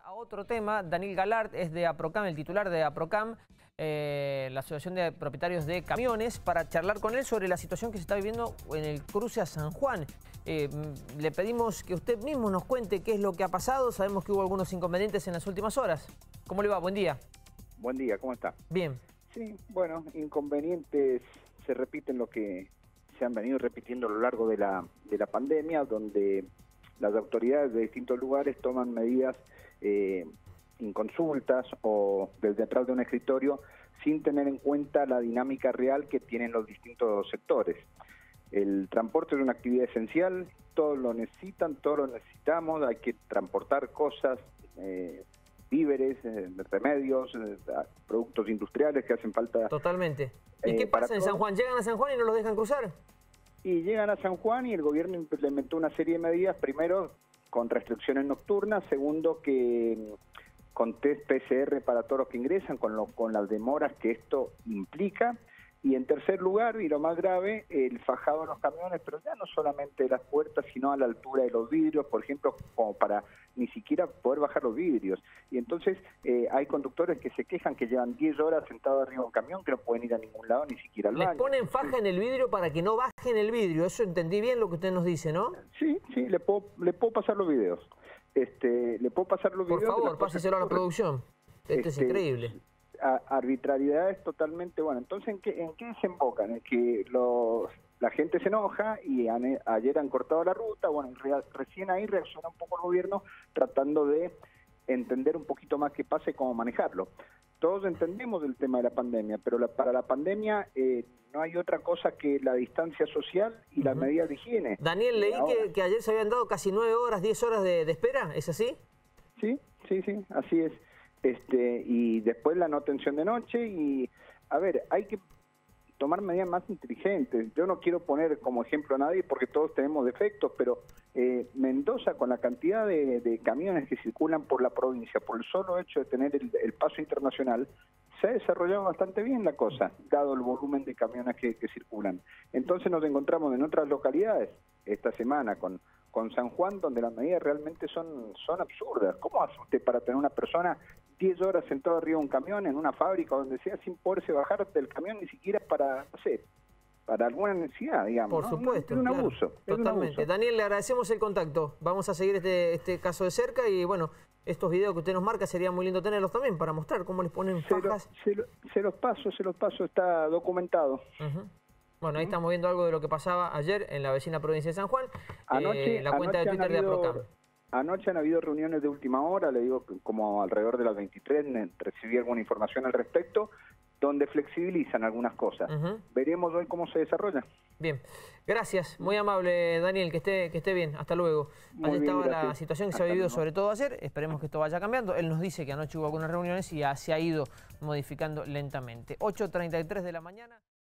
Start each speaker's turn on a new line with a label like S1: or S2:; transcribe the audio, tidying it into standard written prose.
S1: A otro tema, Daniel Galart es de APROCAM, el titular de APROCAM, la Asociación de Propietarios de Camiones, para charlar con él sobre la situación que se está viviendo en el cruce a San Juan. Le pedimos que usted mismo nos cuente qué es lo que ha pasado. Sabemos que hubo algunos inconvenientes en las últimas horas. ¿Cómo le va? Buen día.
S2: Buen día, ¿cómo está?
S1: Bien.
S2: Sí, bueno, inconvenientes se repiten lo que se han venido repitiendo a lo largo de la pandemia, donde las autoridades de distintos lugares toman medidas inconsultas o desde atrás de un escritorio sin tener en cuenta la dinámica real que tienen los distintos sectores. El transporte es una actividad esencial, todos lo necesitan, todos lo necesitamos, hay que transportar cosas, víveres, remedios, productos industriales que hacen falta.
S1: Totalmente. ¿Y qué pasa en San Juan? ¿Llegan a San Juan y no los dejan cruzar?
S2: Y llegan a San Juan y el gobierno implementó una serie de medidas, primero con restricciones nocturnas, segundo que con test PCR para todos los que ingresan, con las demoras que esto implica, y en tercer lugar, y lo más grave, el fajado de los camiones, pero ya no solamente de las puertas, sino a la altura de los vidrios, por ejemplo, como para ni siquiera poder bajar los vidrios. Y entonces hay conductores que se quejan que llevan 10 horas sentados arriba de un camión, que no pueden ir a ningún lado, ni siquiera al baño.
S1: Les ponen faja en el vidrio para que no bajen el vidrio, eso entendí bien lo que usted nos dice, ¿no?
S2: Sí, le puedo pasar los videos. Le puedo pasar los videos.
S1: Por favor, páseselo a la producción. Esto es increíble.
S2: Arbitrariedades totalmente, bueno, entonces ¿en qué desembocan? En que la gente se enoja y ayer han cortado la ruta, bueno, recién ahí reacciona un poco el gobierno tratando de entender un poquito más qué pasa y cómo manejarlo. Todos entendemos el tema de la pandemia, pero para la pandemia no hay otra cosa que la distancia social y las medidas de higiene.
S1: Daniel, leí que ayer se habían dado casi 9 horas, 10 horas de espera, ¿es así?
S2: Sí, así es. Y después la no atención de noche y, a ver, hay que tomar medidas más inteligentes. Yo no quiero poner como ejemplo a nadie porque todos tenemos defectos, pero Mendoza, con la cantidad de camiones que circulan por la provincia, por el solo hecho de tener el paso internacional, se ha desarrollado bastante bien la cosa, dado el volumen de camiones que circulan. Entonces nos encontramos en otras localidades esta semana con San Juan, donde las medidas realmente son absurdas. ¿Cómo hace usted para tener una persona 10 horas sentada arriba de un camión en una fábrica o donde sea sin poderse bajar del camión ni siquiera para, no sé, para alguna necesidad, digamos?
S1: Por supuesto.
S2: Es un abuso.
S1: Totalmente. Daniel, le agradecemos el contacto. Vamos a seguir este caso de cerca y bueno, estos videos que usted nos marca sería muy lindo tenerlos también para mostrar cómo les ponen fajas.
S2: Se los paso, está documentado.
S1: Bueno, ahí estamos viendo algo de lo que pasaba ayer en la vecina provincia de San Juan, la cuenta de Twitter de APROCAM.
S2: Anoche han habido reuniones de última hora, le digo como alrededor de las 23, recibí alguna información al respecto, donde flexibilizan algunas cosas. Veremos hoy cómo se desarrolla. Bien,
S1: gracias, muy amable Daniel, que esté bien, hasta luego. Ahí estaba la situación que se ha vivido sobre todo ayer, esperemos que esto vaya cambiando. Él nos dice que anoche hubo algunas reuniones y ya se ha ido modificando lentamente. 8:33 de la mañana.